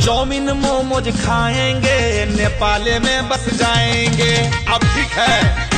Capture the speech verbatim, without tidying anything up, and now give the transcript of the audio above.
Chow mein momos खाएंगे, नेपाल में बस जाएंगे। अब ठीक है।